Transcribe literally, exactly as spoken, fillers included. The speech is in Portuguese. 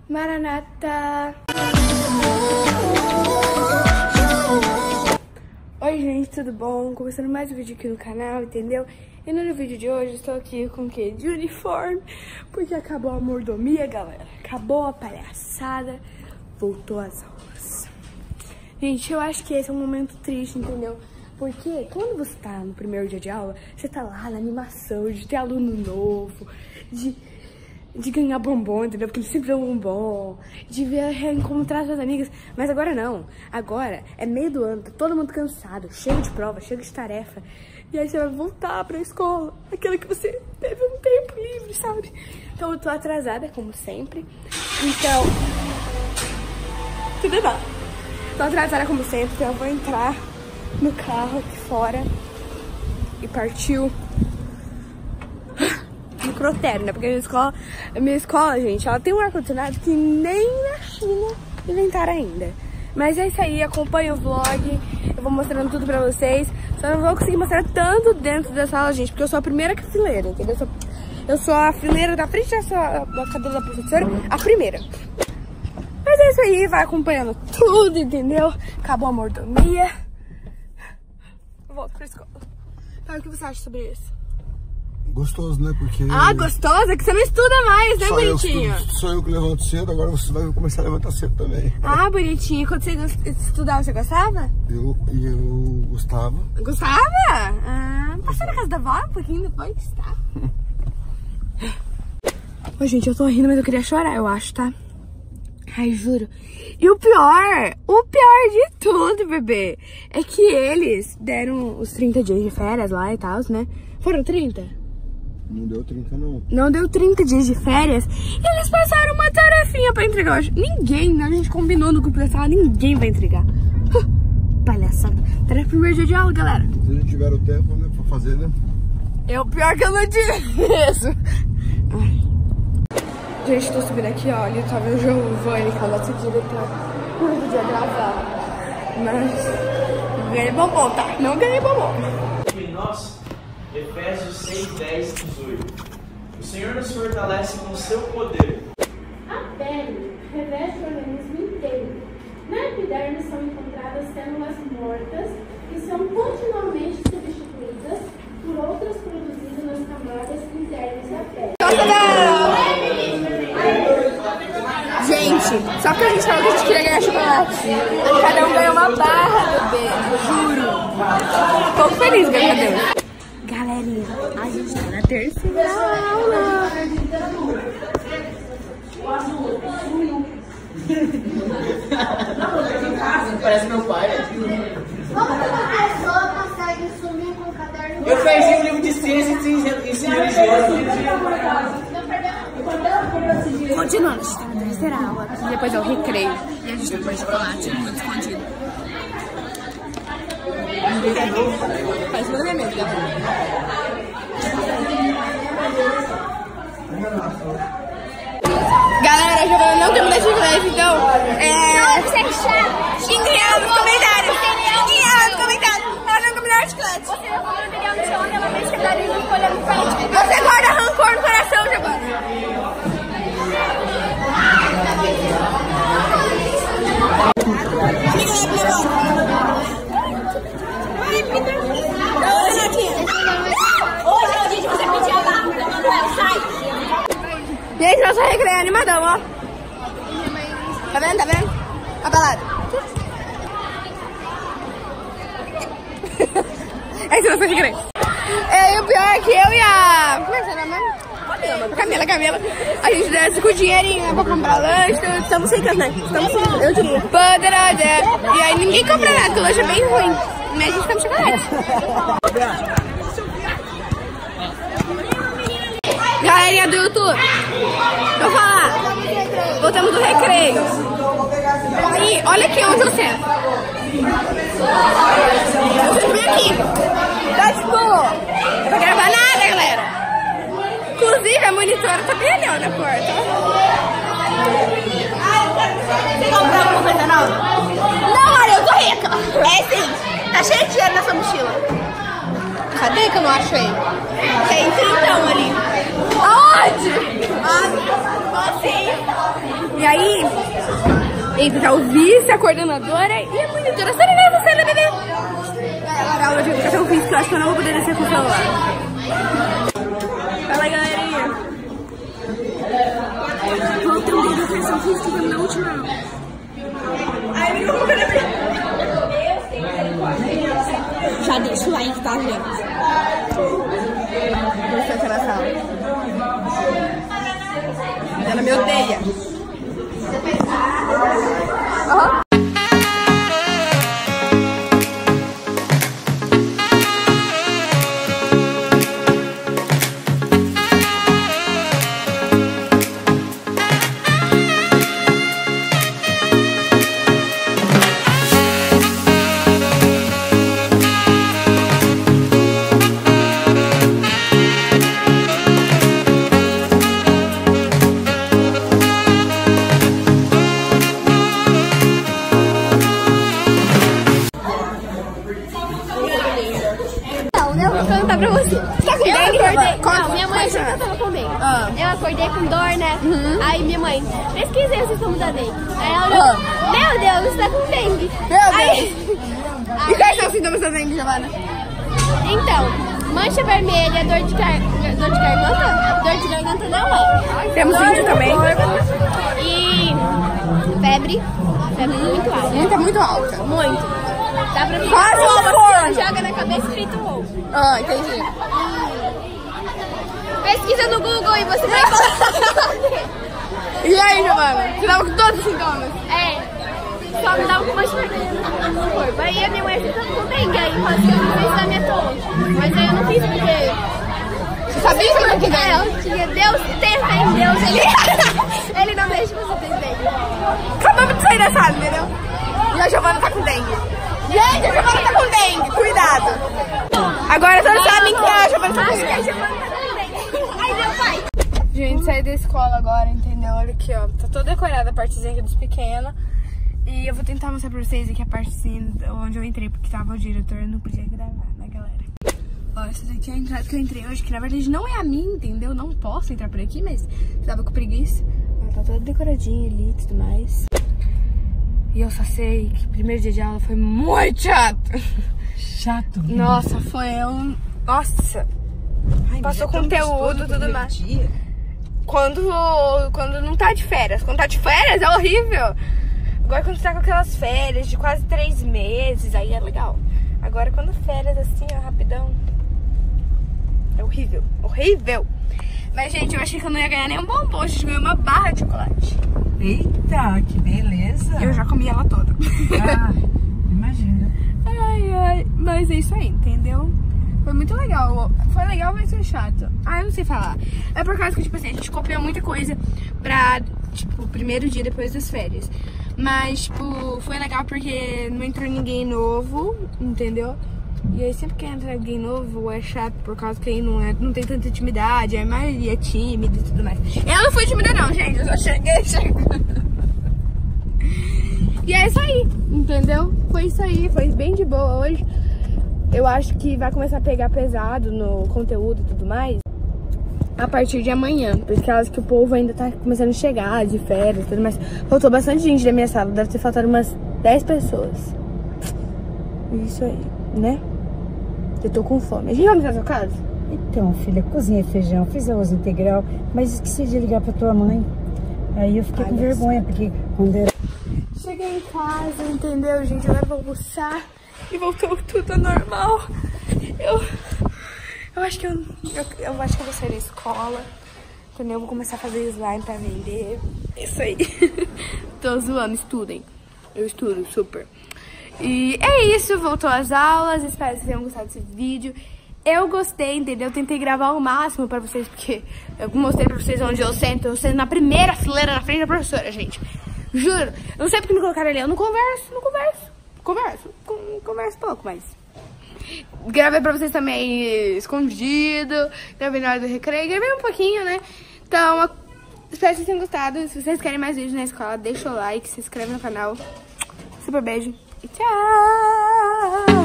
Maranata! Oi gente, tudo bom? Começando mais um vídeo aqui no canal, entendeu? E no vídeo de hoje estou aqui com o quê? De uniforme, porque acabou a mordomia, galera. Acabou a palhaçada, voltou às aulas. Gente, eu acho que esse é um momento triste, entendeu? Porque quando você tá no primeiro dia de aula, você tá lá na animação de ter aluno novo, de... de ganhar bombom, entendeu? Porque eles sempre dão bombom, de ver, reencontrar suas amigas. Mas agora não. Agora é meio do ano, tá todo mundo cansado, cheio de prova, cheio de tarefa. E aí você vai voltar pra escola, aquela que você teve um tempo livre, sabe? Então eu tô atrasada, como sempre. Então... tudo bom. Tô atrasada, como sempre, então eu vou entrar no carro aqui fora. E partiu... microtério, né? Porque a minha escola, a minha escola, gente, ela tem um ar-condicionado que nem na China inventaram ainda. Mas é isso aí, acompanha o vlog, eu vou mostrando tudo pra vocês. Só não vou conseguir mostrar tanto dentro da sala, gente, porque eu sou a primeira fileira, entendeu? Eu sou, eu sou a fileira da frente da, sua, da cadeira da professora, a primeira. Mas é isso aí, vai acompanhando tudo, entendeu? Acabou a mordomia. Volto pra escola. Então, o que você acha sobre isso? Gostoso, né? Porque... Ah, gostoso? É que você não estuda mais, né, só bonitinho? Eu, sou eu que levanto cedo, agora você vai começar a levantar cedo também. Ah, bonitinho. Quando você estudava, você gostava? Eu, eu gostava. Gostava? Ah, passou na casa da avó um pouquinho depois, tá? Ô, gente, eu tô rindo, mas eu queria chorar, eu acho, tá? Ai, juro. E o pior, o pior de tudo, bebê, é que eles deram os trinta dias de férias lá e tal, né? Foram trinta? Não deu trinta, não. Não deu trinta dias de férias. E eles passaram uma tarefinha pra entregar hoje. Ninguém, né? A gente combinou no grupo da sala, ninguém vai entregar. Uh, palhaçada. Tarefa pro primeiro dia de aula, galera. Se eles tiveram tempo, né, pra fazer, né? É o pior que eu não tive isso. Ai. Gente, tô subindo aqui, ó. Ali tava o Giovanni, que é o nosso diretor. Não podia gravar. Mas ganhei bombom, tá? Não ganhei bombom. Nós, Efésios seis, dez, dezoito. O Senhor nos fortalece com o seu poder. A pele reveste o organismo inteiro. Na epiderme são encontradas células mortas que são continuamente substituídas por outras produzidas nas camadas internas da pele. Gente, só porque a gente falou que a gente queria ganhar chocolate. Cada um ganhou uma barra, bebê. Juro. Tô feliz, graças a Deus. Galerinha, a gente tá na terceira aula. Parece meu pai. Como que uma pessoa consegue sumir com o caderno? Eu perdi o livro de ciência e ensino Continuando, a gente tá na terceira aula. E depois é o recreio. E a gente depois de chocolate, muito escondido. Faz meu elemento, galera. Galera, eu não terminei de inglês, então. É. Xinguem ela nos comentários. Xinguem ela nos comentários. Ela não combinou de chiclete. Você guarda rancor no coração, Giovanni. Gente, nosso recreio é animadão, ó. Tá vendo? Tá vendo? A balada. Esse é o nosso recreio. É, e o pior é que eu e a... como é que é o nome? Camila, Camila. A gente desce com o dinheirinho pra comprar lanche. Então estamos ricas, né? Estamos ricas, eu diria. E aí ninguém compra nada, porque o lanche é bem ruim. Mas a gente come chocolate. Galerinha do YouTube, vou falar, voltamos do recreio. Aí, olha aqui onde eu sento. Vocês vêm aqui. Tá tipo, não vai gravar nada, galera. Inclusive, a monitora tá bem ali, ó, na porta. Você comprou alguma coisa nova? Não, olha, eu tô rica. É sim, tá cheio de dinheiro nessa mochila. Cadê que eu não achei? Tem trintão ali. Aonde? Ah, assim. E aí, entra o vice, a coordenadora e a monitora. Você não vai você, bebê? Agora a aula de educação física, eu acho que eu não vou poder descer com o celular. Fala aí, galerinha. Voltei um dia de educação física na última aula. Ai, me colocou na frente. Já deixa o like, tá, gente? Você aqui na sala. Ela me odeia. Uhum. Pra você. Tá com dengue? Não, minha mãe já tava com dengue. Ah. Eu acordei com dor, né? Uhum. Aí minha mãe, pesquisei se estão da dengue. Aí ela olhou, ah. Meu Deus, você tá com dengue. Meu aí, Deus. E quais são os sintomas da dengue, Giovana? Então, mancha vermelha, dor de, gar... dor de garganta? Dor de garganta não é. Temos vídeo também. E febre. Febre muito alta. Muito, muito alta. Muito. Dá pra ver quase um forno. Joga na cabeça e frita o ovo. Ah, entendi. Pesquisa no Google e você vai falar. E aí, Giovana? Você tava com todos os sintomas? É. Só me dava com mancha vermelha no corpo. Aí a minha mãe assim, tava com dengue. Aí eu falei, eu não fiz exame à toa. Mas aí eu não fiz porque... Você sabia que eu não tinha dengue? É, eu tinha Deus, tem fé em Deus. Ele, ele não deixa você ter dengue. Acabamos de sair da sala, entendeu? E a Giovana tá com dengue. Gente, a Giovana tá com dengue, cuidado. Agora todos sabem que a Giovana tá com dengue. Acho que a Giovana tá com dengue. Ai, meu pai. Gente, saí da escola agora, entendeu? Olha aqui, ó. Tá toda decorada a partezinha aqui dos pequenos. E eu vou tentar mostrar pra vocês aqui a partezinha onde eu entrei, porque tava o diretor, eu não podia gravar, né, galera? Ó, essa daqui é a entrada que eu entrei hoje, que na verdade não é a minha, entendeu? Não posso entrar por aqui, mas tava com preguiça. Ó, tá toda decoradinha ali e tudo mais. E eu só sei que o primeiro dia de aula foi muito chato. Chato? Nossa, foi um... Nossa. Ai, passou é conteúdo e tudo mais. Dia. Quando, quando não tá de férias. Quando tá de férias é horrível. Agora quando tá com aquelas férias de quase três meses, aí é legal. Agora quando férias assim, ó, rapidão. É horrível. Horrível. Mas, gente, eu achei que eu não ia ganhar nenhum bombom. A gente ganhou uma barra de chocolate. Eita, que beleza. Eu já comi ela toda. Ah, imagina. Ai, ai. Mas é isso aí, entendeu? Foi muito legal. Foi legal, mas foi chato. Ah, eu não sei falar. É por causa que, tipo assim, a gente copiou muita coisa pra, tipo, o primeiro dia depois das férias. Mas, tipo, foi legal porque não entrou ninguém novo, entendeu? E aí sempre que entra alguém novo é chato por causa que aí não, é, não tem tanta intimidade, a maioria é tímida e tudo mais. Eu não fui tímida não, gente, eu só cheguei chegando. E é isso aí, entendeu? Foi isso aí, foi bem de boa hoje. Eu acho que vai começar a pegar pesado no conteúdo e tudo mais a partir de amanhã, porque acho que o povo ainda tá começando a chegar de férias e tudo mais. Faltou bastante gente da minha sala, deve ter faltado umas dez pessoas. Isso aí, né? Eu tô com fome. A gente vai na sua casa? Então, filha, cozinhei feijão, fiz arroz integral, mas esqueci de ligar pra tua mãe. Aí eu fiquei Ai, com vergonha, porque quando era... Cheguei em casa, entendeu, gente? Agora eu vou almoçar e voltou tudo ao normal. Eu... Eu acho que eu... Eu, eu acho que eu vou sair da escola, entendeu? Eu vou começar a fazer slime pra vender. Isso aí. Tô zoando, estudem. Eu estudo super. E é isso, voltou às aulas, espero que vocês tenham gostado desse vídeo. Eu gostei, entendeu? Eu tentei gravar o máximo pra vocês, porque eu mostrei pra vocês onde eu sento. Eu sento na primeira fileira, na frente da professora, gente. Juro. Eu não sei porque me colocaram ali, eu não converso, não converso. Converso, converso pouco, mas... Gravei pra vocês também escondido, gravei na hora do recreio, gravei um pouquinho, né? Então, eu espero que vocês tenham gostado. Se vocês querem mais vídeos na escola, deixa o like, se inscreve no canal. Super beijo. E tchau!